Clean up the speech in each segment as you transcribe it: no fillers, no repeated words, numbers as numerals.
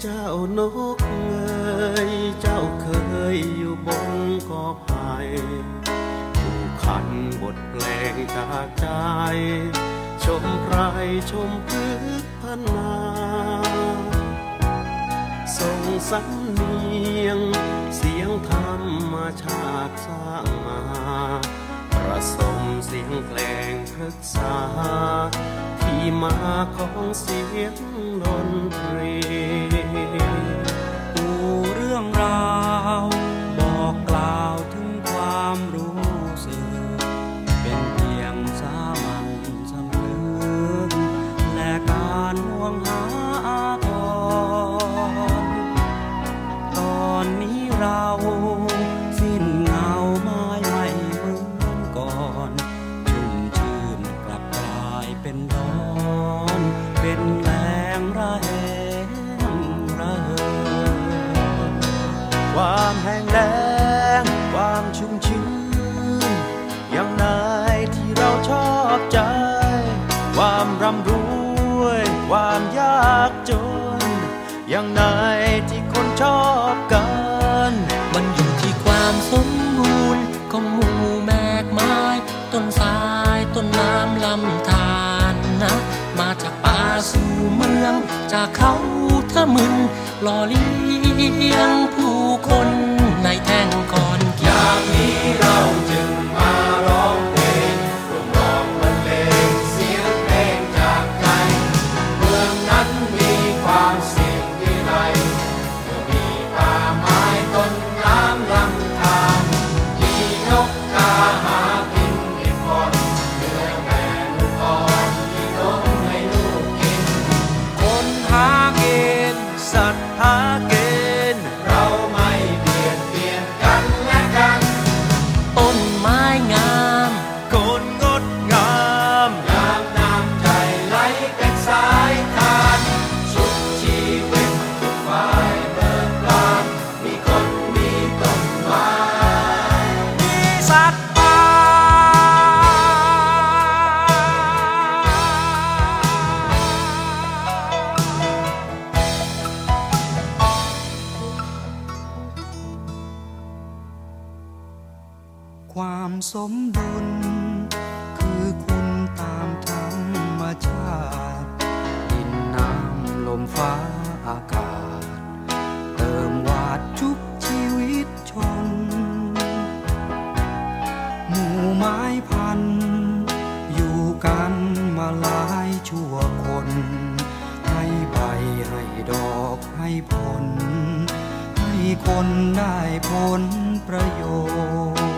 เจ้านกเอ๋ยเจ้าเคยอยู่บนกอไผ่ผู้ขันบทเพลงจากใจชมไพรชมพึกพันนาส่งสำเนียงเสียงธรรมชาติสร้างมาประสมเสียงเพลงพฤกษาที่มาของเสียงดนตรีปูเรื่องราวบอกกล่าวถึงความรู้สึกเป็นเพียงสามัญสำนึกและการห่วงหาอาทรตอนนี้เราสิ้นเงาไม้ไม่เหมือนก่อนชุ่มชื่นกลับกลายเป็นร้อนเป็นแรงระเหระเหยความแห้งแล้งความชุ่มชื้นอย่างไหนที่เราชอบใจความร่ำรวยความยากจนอย่างไหนที่คนชอบกันมันอยู่ที่ความสมบูรณ์ของหมู่แมกไม้ต้นสายต้นน้ำลำธารนะมาจากป่าสู่เมืองจากเขาทะมึนหล่อเลี้ยงผู้คนในแท่งคอนกรีตอย่างนี้เราจึงมาร้องเพลงร่วมร้องบรรเลงเสียงเพลงจากใจเมืองนั้นมีความเสี่ยงวิไลเมื่อมีป่าไม้ต้นน้ำลำธารที่นกกาหากินเห็ดก่อนเนื้อแก่ลูกอ่อนที่นกให้ลูกกินคนหาเกณฑ์สัตว์หาเกณฑ์เราไม่เบียดเบียนกันและกันต้นไม้งามคนงดงามงามน้ำใจไหลเป็นสายทานสุขชีวิตทุกฝ่ายเบิกบานมีคนมีต้นไม้มีสัตว์ป่าความสมดุลคือคุณตามธรรมชาติดินน้ำลมฟ้าอากาศเติมวาดชุบชีวิตชนหมู่ไม้พันธุ์อยู่กันมาหลายชั่วคนให้ใบให้ดอกให้ผลให้คนได้ผลประโยชน์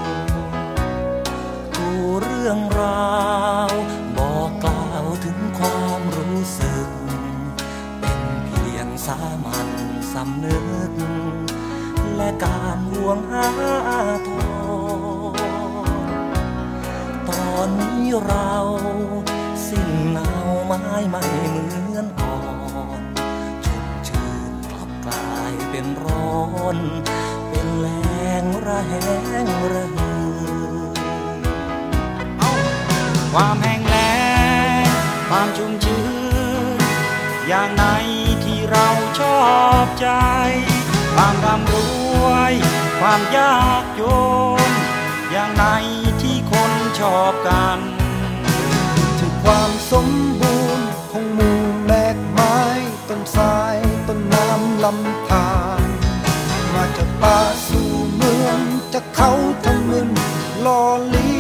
เรื่องราวบอกกล่าวถึงความรู้สึกเป็นเพียงสามัญสำนึกและการห่วงหาทรตอนนี้เราสิ้นเงาไม้ไม่เหมือนก่อนชุ่มชื่นกลับกลายเป็นร้อนเป็นแรงระแหงระหือความแห้งแล้งความชุ่มชื้นอย่างไหนที่เราชอบใจความร่ำรวยความยากจนอย่างไหนที่คนชอบกันถึงความสมบูรณ์ของหมู่แมกไม้ต้นสายต้นน้ำลำธารมาจากป่าสู่เมืองจากเขาทำมึนหล่อเลี้